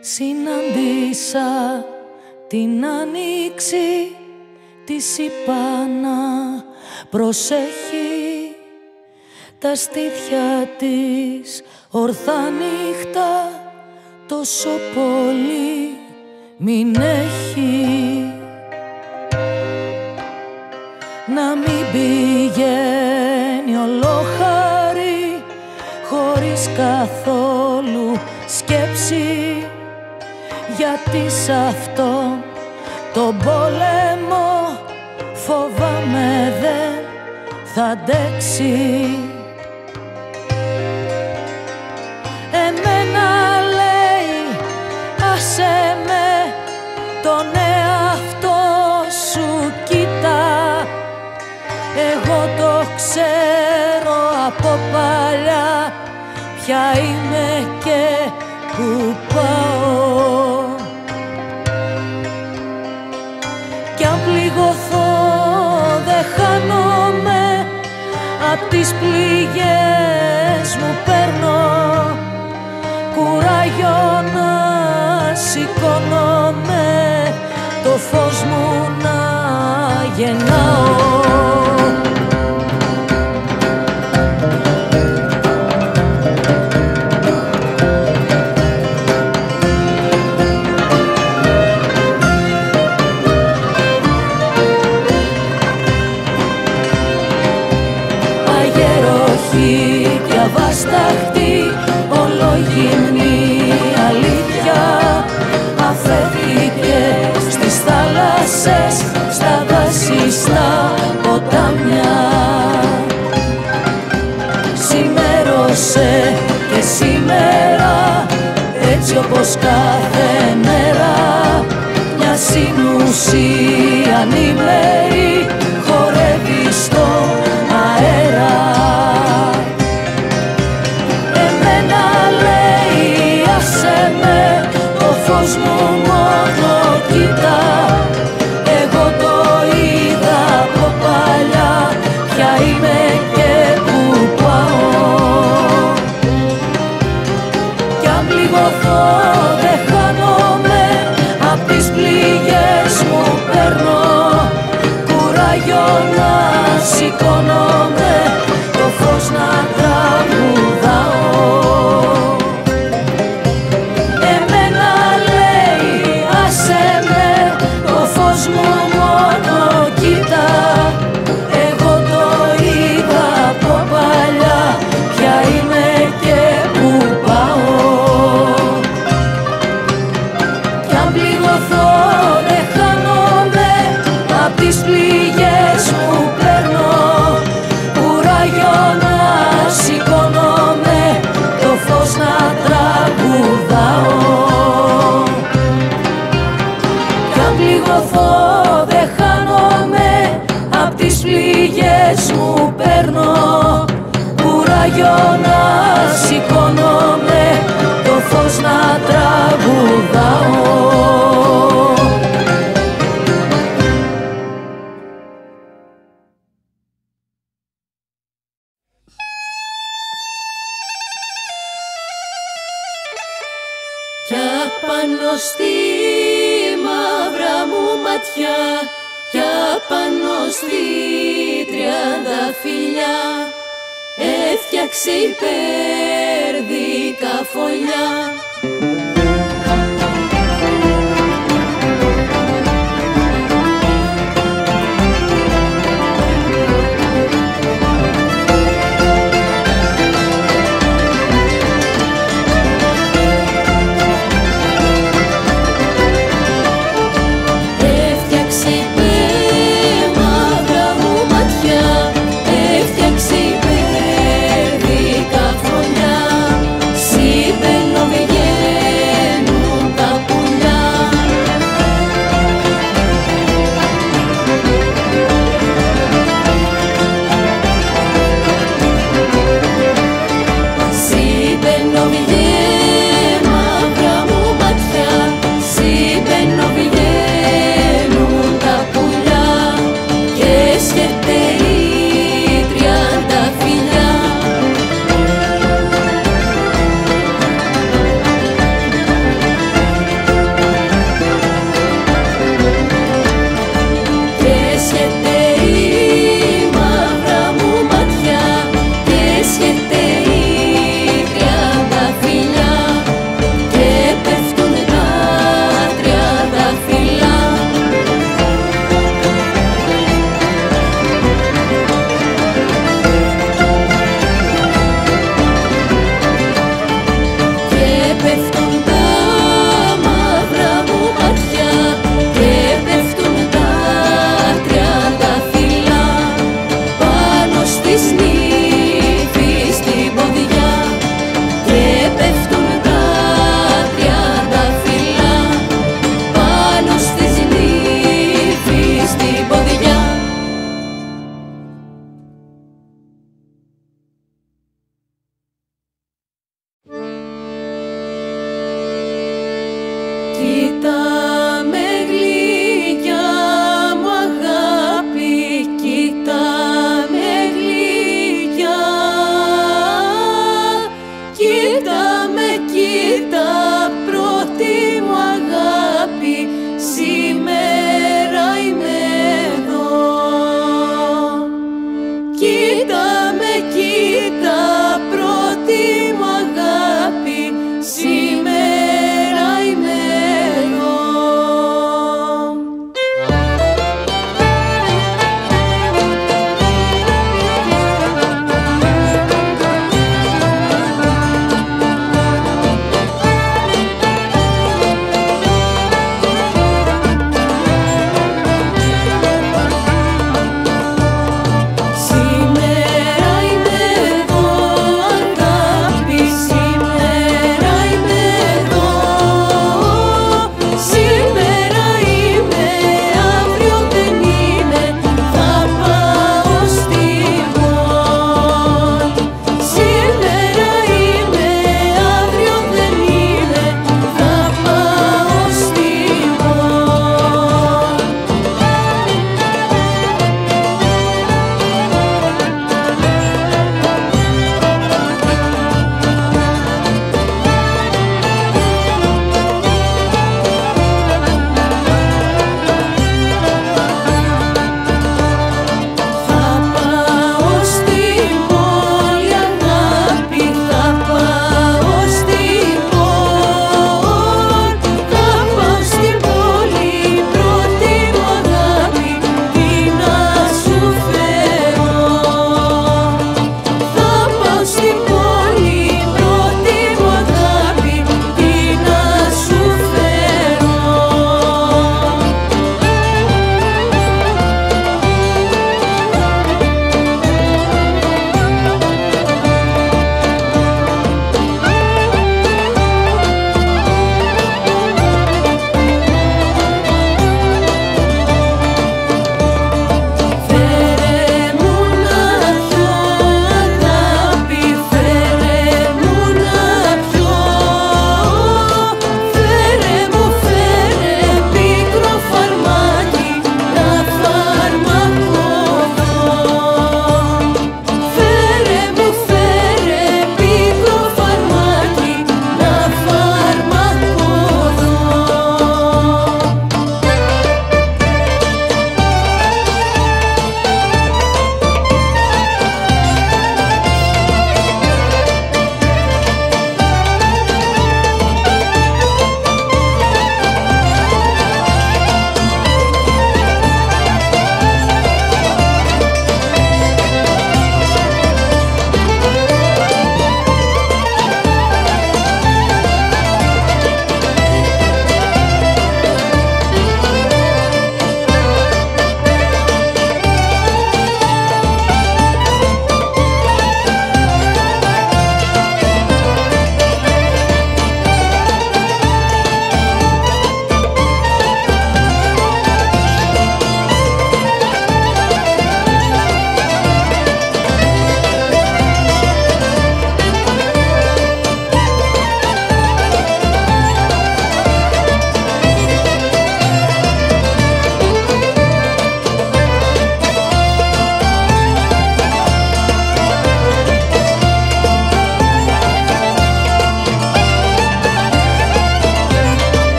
Συναντήσα την άνοιξη, της είπα να προσέχει τα στήθια της ορθά νύχτα, τόσο πολύ μην έχει. Να μην πηγαίνει ολόχαρη χωρίς καθόλου σκέψη, γιατί σ' αυτό τον πόλεμο φοβάμαι δεν θα αντέξει. Εμένα λέει άσε με, τον εαυτό σου κοίτα, εγώ το ξέρω από παλιά ποια είμαι και που πάω. Κι αν πληγωθώ δεν χάνομαι, απ' τις πληγές μου παίρνω κουράγιο να σηκώνομαι, το φως μου να γεννάω. Αβάσταχτη, ολογυμνή αλήθεια, αφέθηκε στις θάλασσες, στα δάση, στα ποτάμια. Σημέρωσε και σήμερα, έτσι όπως κάθε μέρα, μια συνουσία ανήμερη χορεύει στον αέρα. Το φως μου μόνο κοίτα, εγώ το είδα από παλιά, ποια είμαι και που πάω. Κι αν πληγωθώ δεν χάνομαι, απ' τις πληγές μου παίρνω κουράγιο να σηκώνομαι, το φως να τραγουδάω. Μου παίρνω κουράγιο να σηκώνομαι, το φως να τραγουδάω. Κι απάνω στη μαύρα μου ματιά, κι απάνω στη τριανταφυλλιά, έφτιαξε υπέρδικα φωλιά. Υπέρδικα φωλιά, συμπελοβηγέ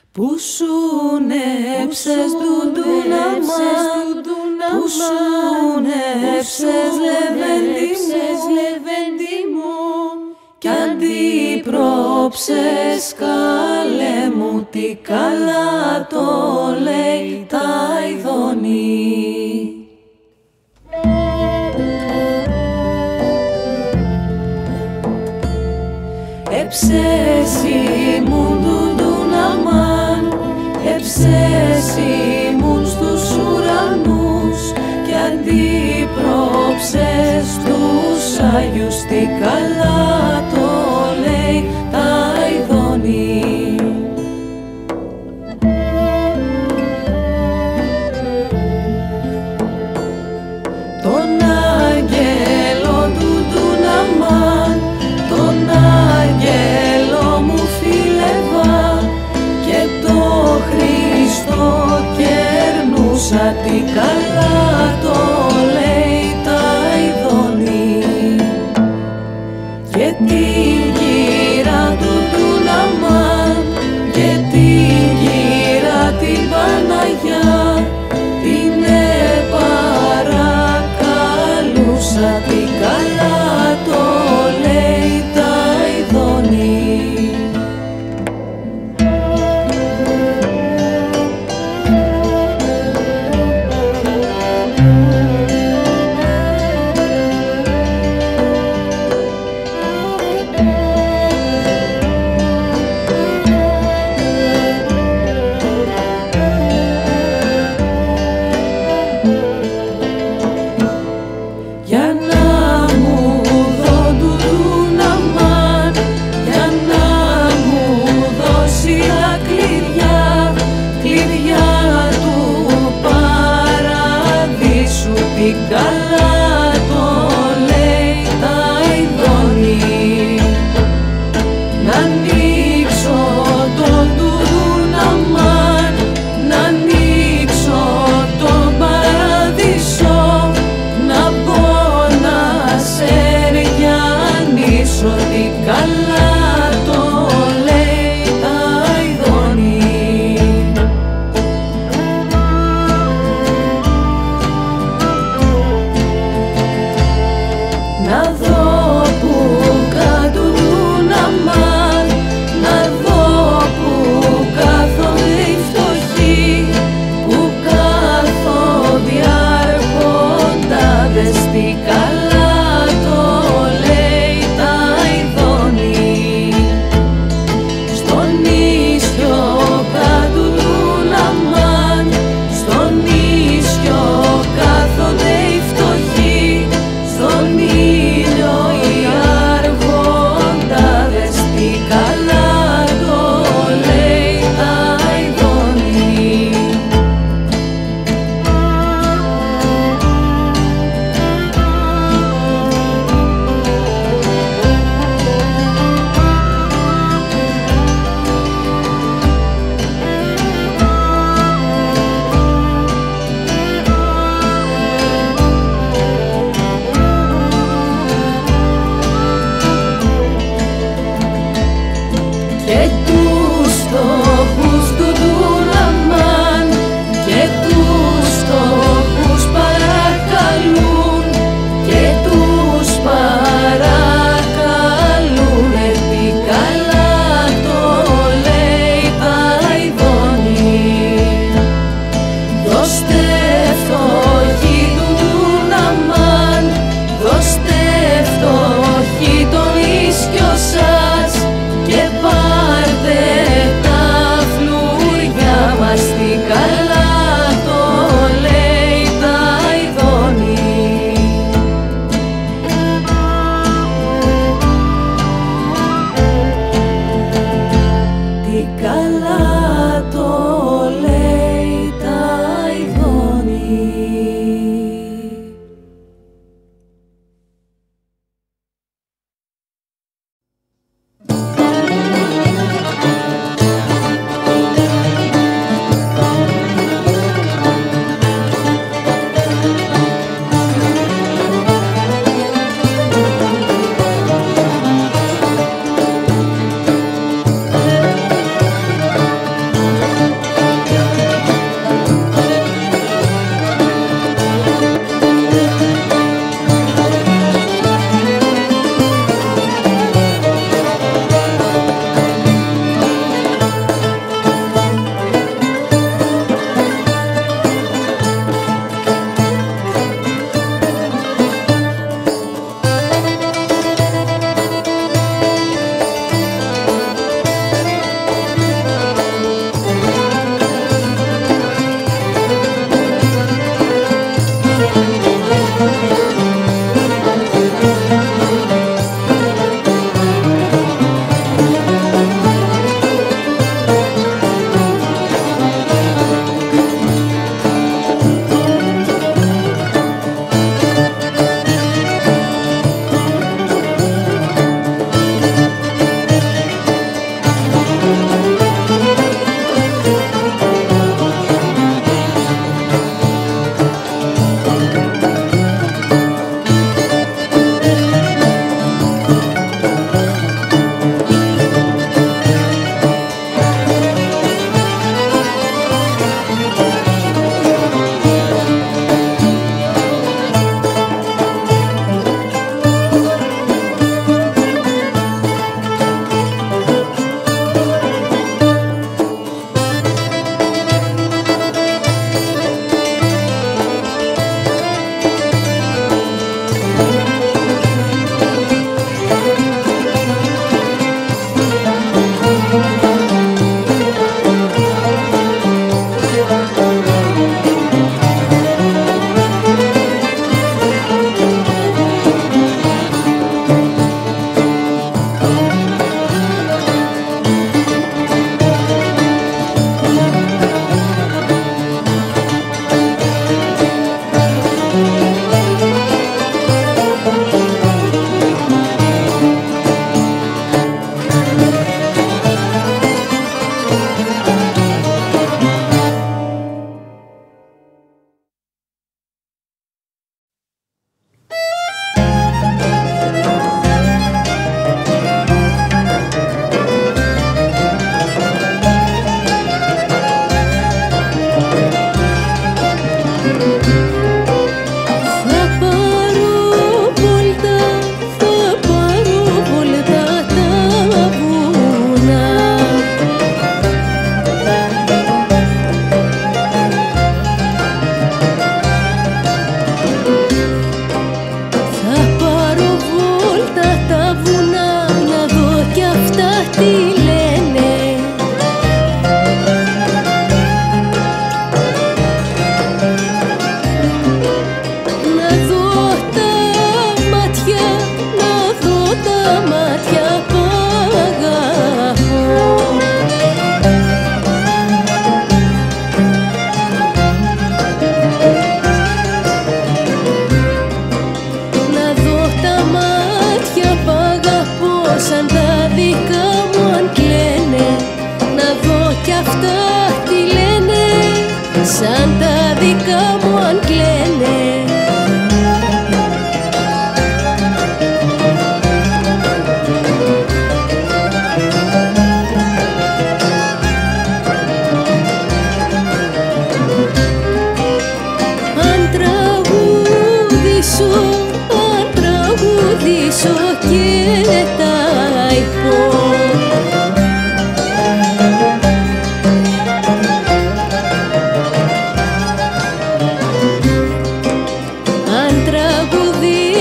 Που σουνέψες ντουντούναμαν, που σουνέψες λεβέντη μου, κι αντίπροψες καλέ μου, τι καλά το λέει τα ειδονή. Εψέσιμουν ντουντούναμαν, εψέσιμουν στους ουρανούς, κι αντίπροψες τους Άγιους, τι καλά το λέει τα ειδονή. Τον άγγελο του ντούναμαν, τον άγγελο μου φίλευα, και το Χριστό κερνούσα, τι καλά το λέει τα ειδονή. Και την κύρα του ντούναμαν, και την κύρα την Παναγιά, την παρακαλούσα, τι καλά το λέει τα ειδονή. Για να μου δω ντουντούναμαν, για να μου δώσει τα κλειδιά, κλειδιά του παραδείσου, τι καλά το λέει τα ειδονή. Να ανοίξω τον ντουντούναμαν, να ανοίξω τον παραδείσο, να μπω να σεριανίσω, τι καλά το λέει τα ειδονή.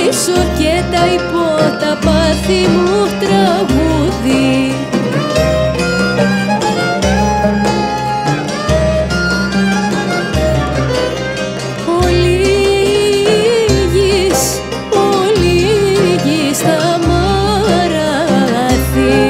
πίσω και τα υπό τα πάθη μου τραγούδι. Ολίγης στα μαράθη.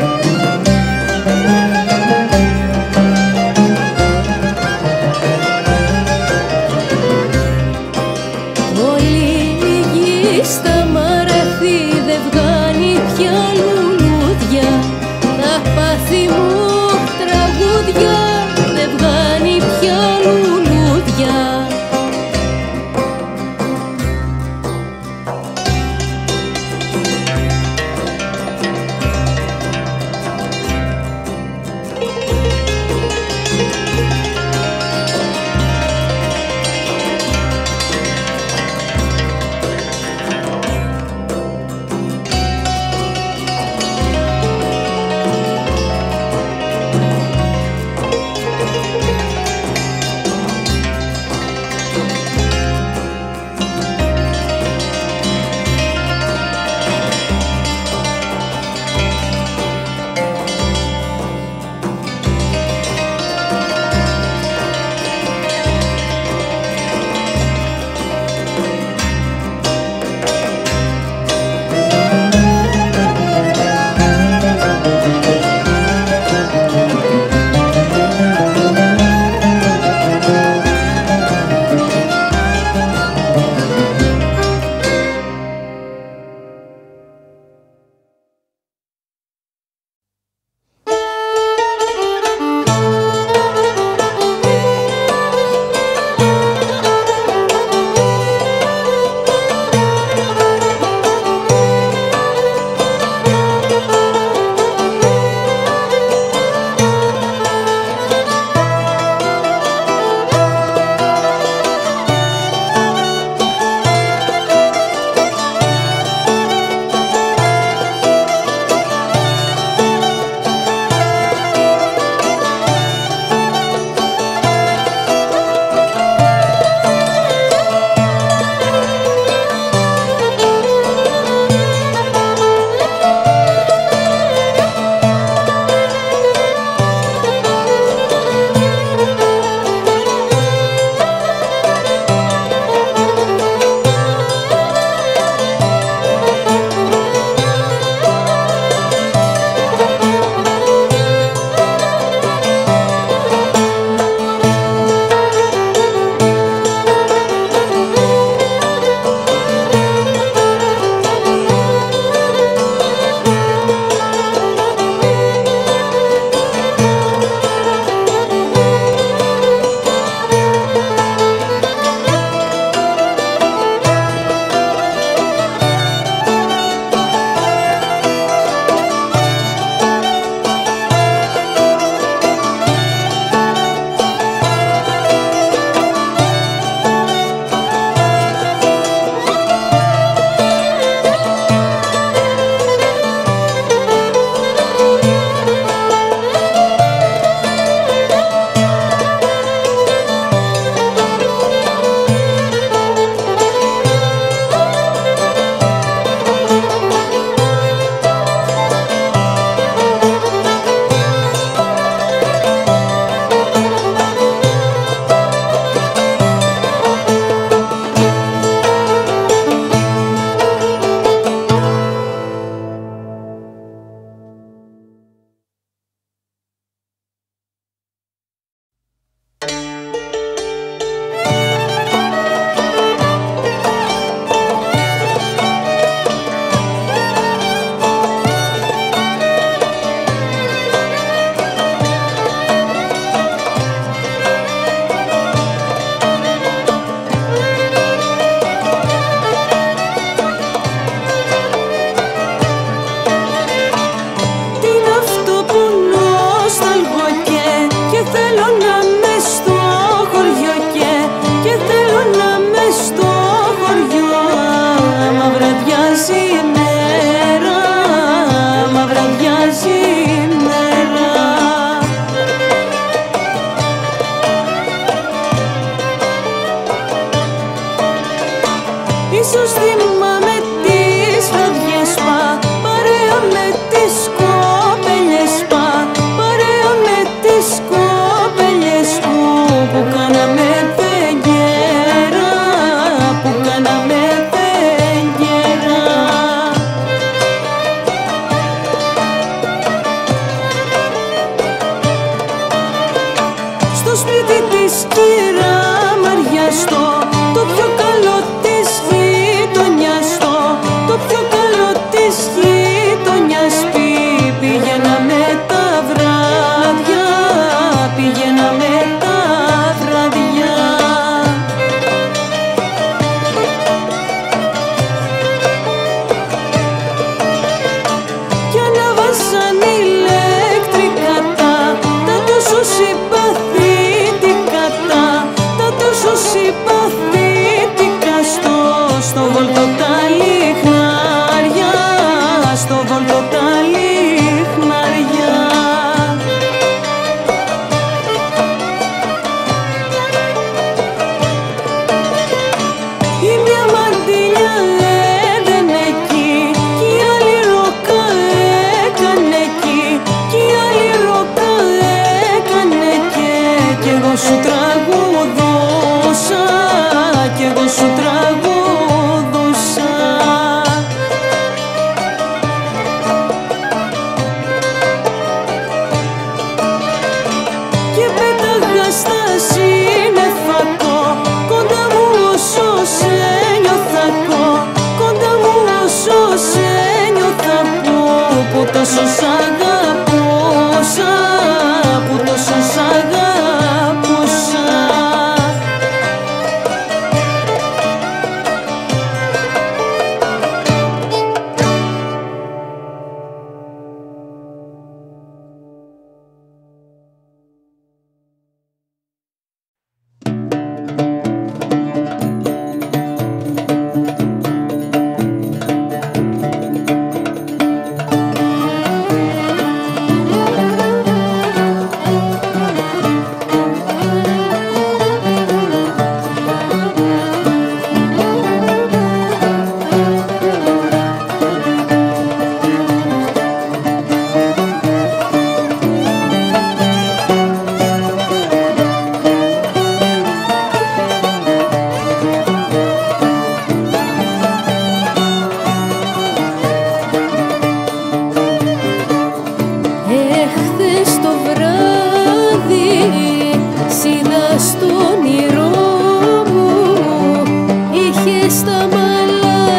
Ολίγης στα μαράθη, δεν βγάνει πια λουλούδια. Τα πάθη μου τραγούδια, δεν βγάνει πια λουλούδια. Ίσως θυμάμαι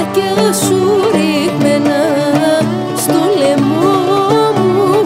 μάτια σου ρίγμενα στο λαιμό μου.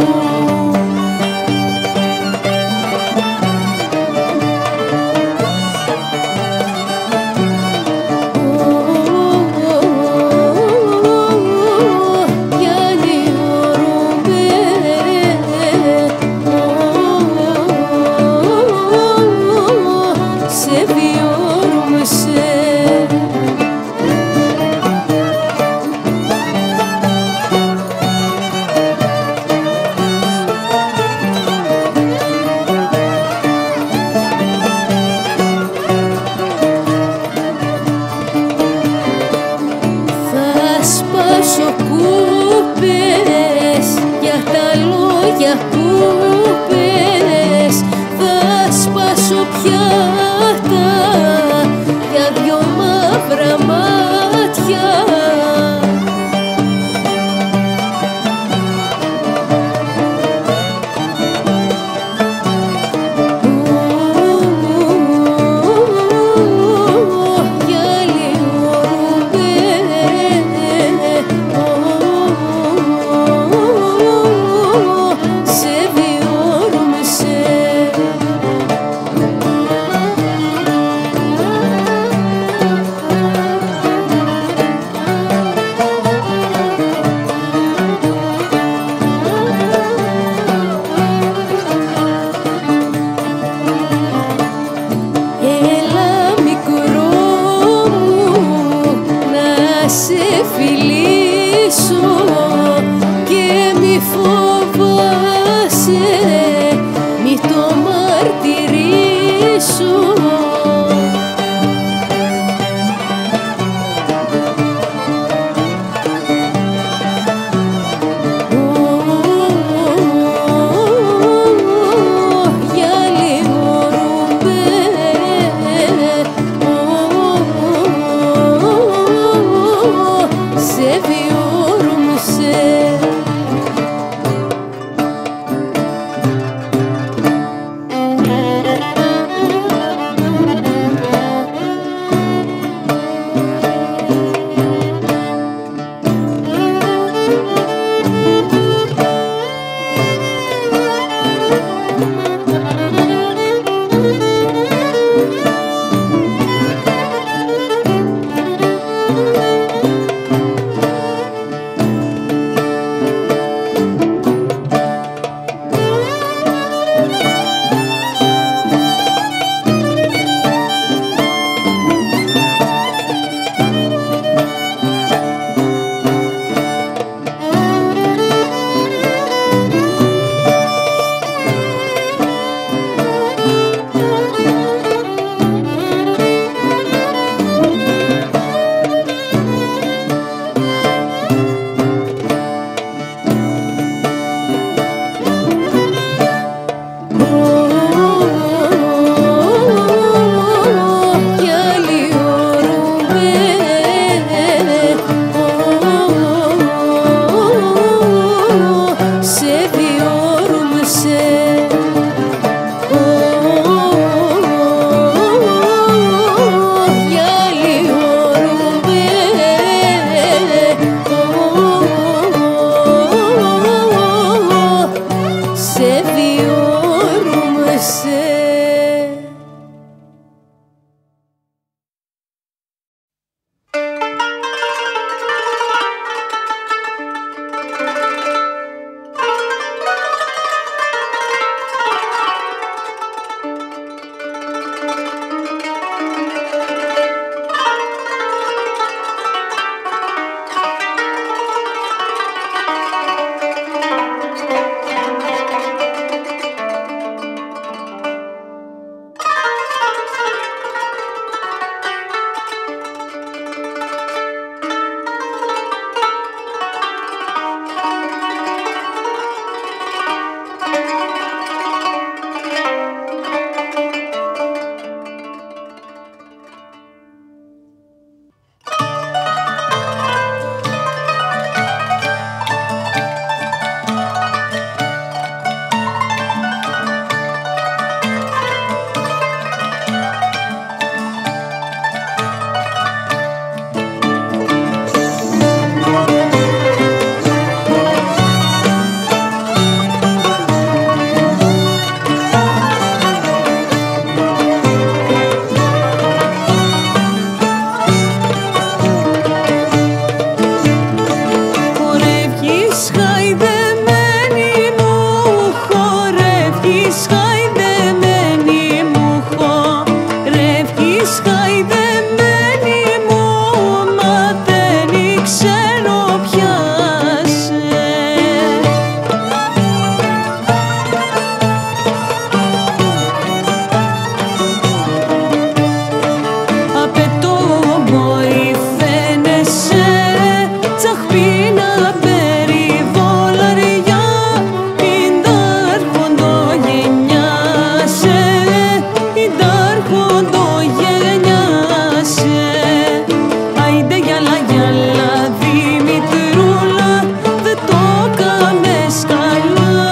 γυαλά γυαλά Δημητρούλα, δεν το κάμες καλά.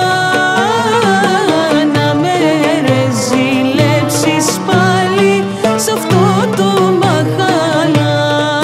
Να με ρεζιλέψεις πάλι σ' αυτό το μαχαλά.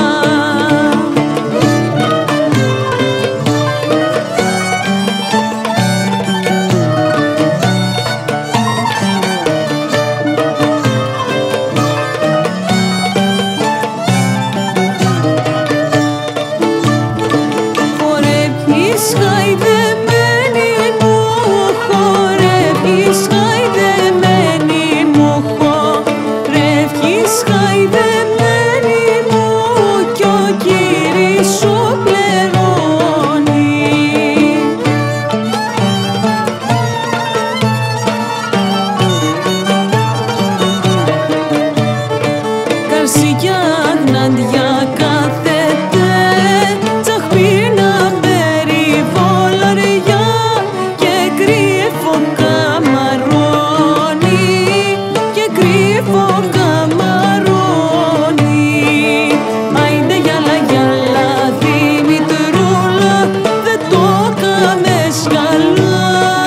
Χορεύεις χαϊδεμένη μου, χορεύεις χαϊδεμένη μου, χορεύεις χαϊδεμένη μου κι ο Κύρις σου πληρώνει. Καρσιά γναντιά κάθεται, τσαχπίνα περιβολαριά και κρύφο καμαρώνει, και κρύφο καμαρώνει. Άιντε γυαλά γυαλά Δημητρούλα, δεν το κάμες καλά.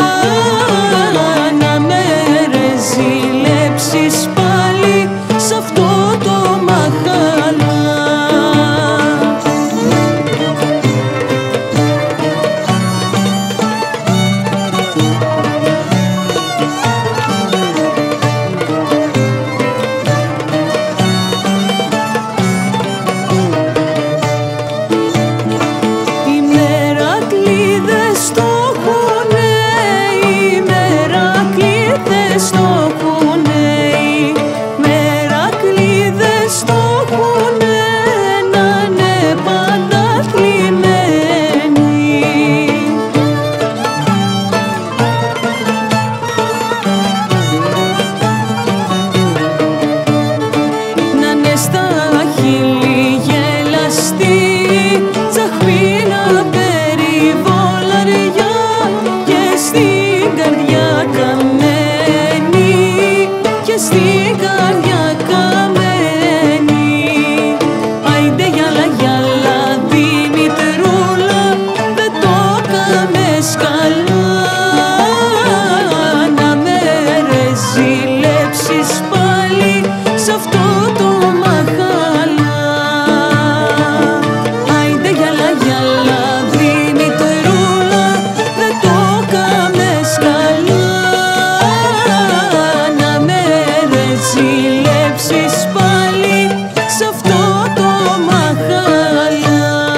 Να με ρεζιλέψεις πάλι σ' αυτό το μαχαλά. Οι μερακλείδες το έχουνε, οι μερακλείδες το έχουνε, οι μερακλείδες το έχουνε, να είναι πάντα θλιμμένοι. Να είναι στα χείλη γελαστή, τσαχπίνα περιβολαριά και στην καρδιά καμένη, και στην καρδιά καμένη. Άιντε γυαλά γυαλά Δημητρούλα, δεν το κάμες καλά. Να με ρεζιλέψεις πάλι σ' αυτό το μαχαλά. Άιντε γυαλά γυαλά Δημητρούλα, δεν το κάμες καλά. Να με ρεζιλέψεις πάλι σ' αυτό το μαχαλά.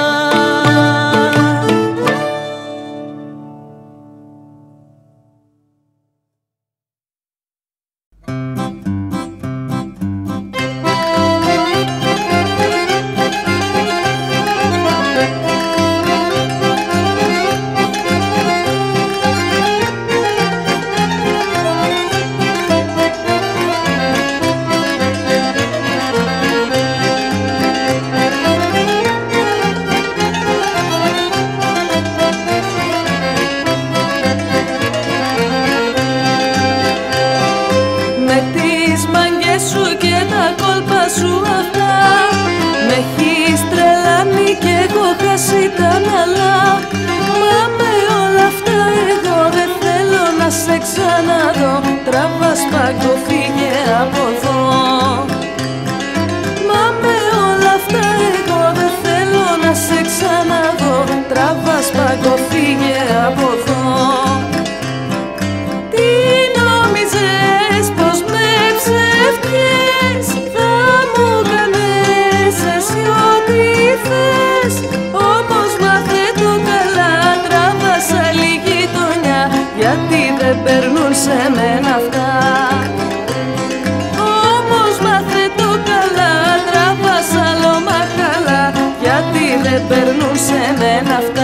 Με τις μαγκές σου και τα κόλπα σου αυτά με έχεις τρελάνει κι έχω χάσει τα μυαλά. Μα με όλα αυτά εγώ δεν θέλω να σε ξαναδώ. Τράβα σπάγκο, φύγε από εδώ. Μα με όλα αυτά εγώ δεν θέλω να σε ξαναδώ. Τράβα σπάγκο, φύγε από εδώ. Τι νόμιζες πως με ψεύτηκες, θα μου κάνες εσύ ό,τι θες. Όμως μάθε το καλά, τράβας άλλη γειτονιά, γιατί δεν περνούν σε μένα αυτά. Όμως μάθε το καλά, τράβας άλλο μαχαλά, γιατί δεν περνούν σε μένα αυτά.